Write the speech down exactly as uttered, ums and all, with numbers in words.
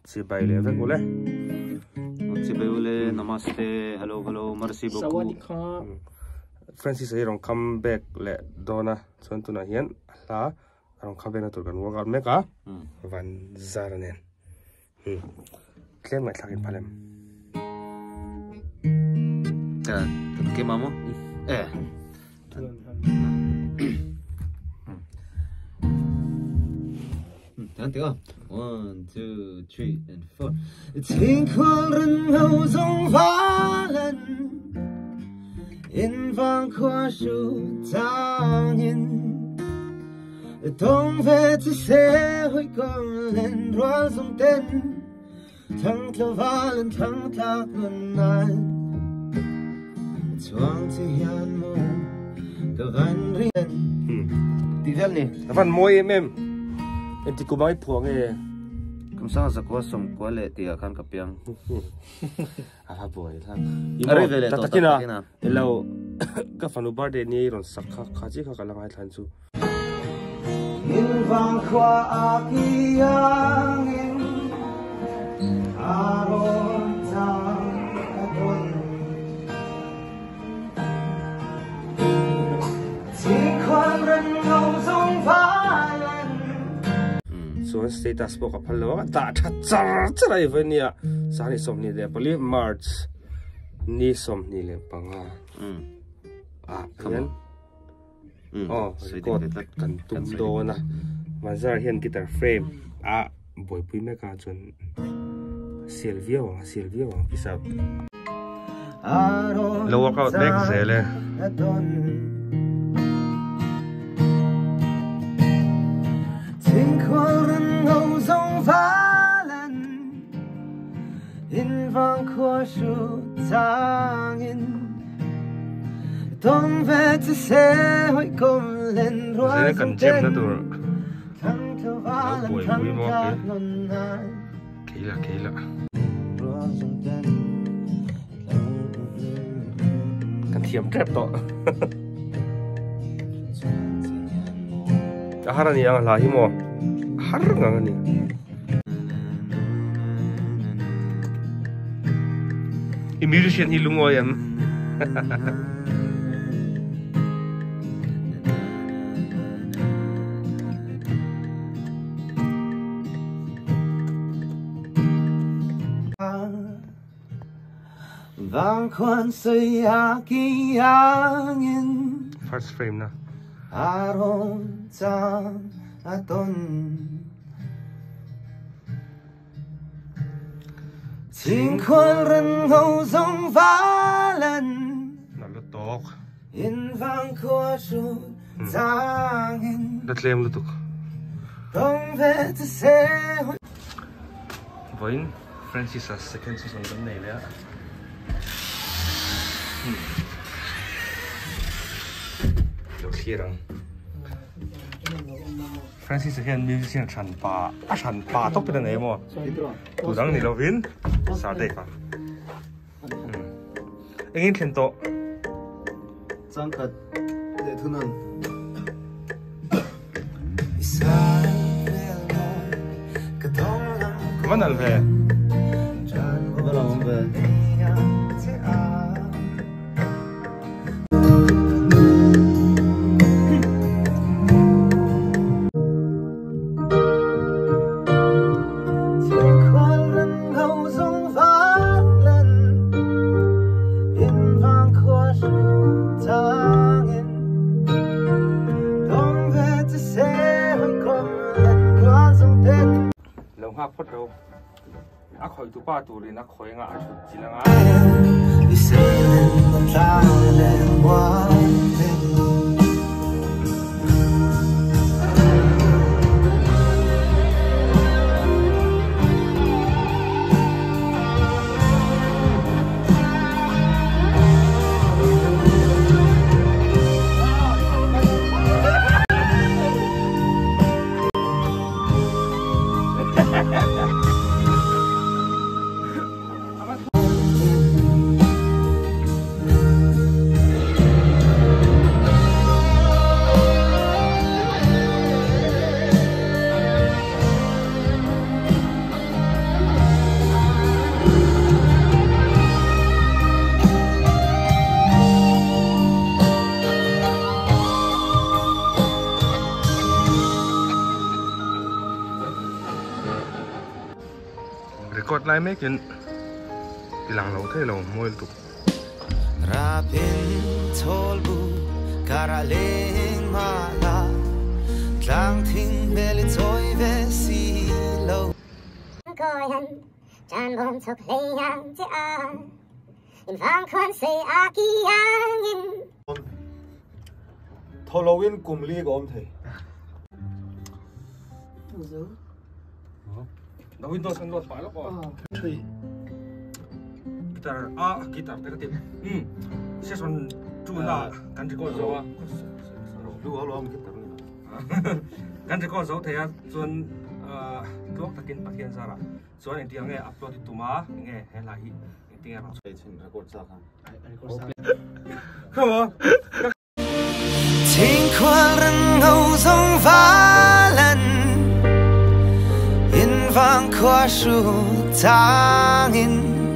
si bai le vek ule si bai ule namaste hello hello merci beaucoup sawadika Francisa hi rong come back le dona chon tuna hian la rong come back na tur kan work out meka van zaranen hm klem ngai thlakin phalem ta ke mamo eh Hãy subscribe one, two, three, and four. Thiên khoang rừng hậu dòng phá lần in vang khoa su thang in Tông về chỉ sẽ hơi còn lên roa dòng tên thăng theo vá lên thăng thác lần này Choang chỉ hiền mô Cả văn riêng Tível nè Văn môi em em em ti kumai phuang e kam sa za ko som ko le ti khan ka piang a boy la are vele to takina hello ka fanu birthday ni ron sakha khaji kha kalangai than chu in vang khwa a ki yang in aron ta aton si khwan ren ngau song pha so status book a phalo ta tha char charai venia sani somni de pali march ni somni le panga um a hian oh record kan tum do na mazar hian guitar frame a boy pui me ka chon Silvio Silvio pisa lo workout back zele in vang khoa su thang in Tông về chỉ sẽ hơi cùng lên roa zele kan jem na tur thăng theo vá lần bui thăng bui mo thác ke lần này keila keila kan thiam trap to harani ang la hi mo har nga ni i musician hi lungoyan vang khoan say a ki yang in first frame na aron chang aton Thiên khoan rừng hậu dòng phá lần na lo tok in vang khoa su thang in da tlem lu tuk Tông về chỉ sẽ voin Francisa second season kan nei le lo khirang Francisa hian musician than pa a than pa tok pe nei mo tu dang ni lo win sa de ka engin thlen to Trang khật để thu nâng man al ve Vâng là về phốt đâu á khỏi tụ ba tụ lên á khỏi ngã chụp chỉ là ngã record lại mấy chuyện thì làng lâu thế lâu môi tục rapin tholbu karaling mala tlang thing beli toy ve si lo Goyan chan bon chok leang te a in vang kwan se a ki angin tholowin kumli gom thei nó Windows kan lot phải lắm rồi thì guitar à guitar cái tiếp ừ sẽ son chú là căn chỉ có dấu à lu alo am guitar căn chỉ có dấu thế à xuân gốc ta kinh bạc hiền ra là xuân anh tiếng nghe upload thì tụi má nghe hay là gì anh tiếng nào đây xin record sao không không thiên khoan rừng ngâu sông phá lần in vang khoa su tang in